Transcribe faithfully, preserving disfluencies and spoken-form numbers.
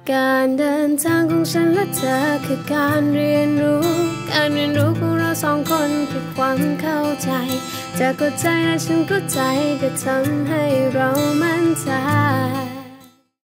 การเดินทางของฉันและเธอคือการเรียนรู้การเรียนรู้ของเราสองคนคือความเข้าใจเธอเข้าใจและฉันเข้าใจก็ทำให้เรามั่นใจ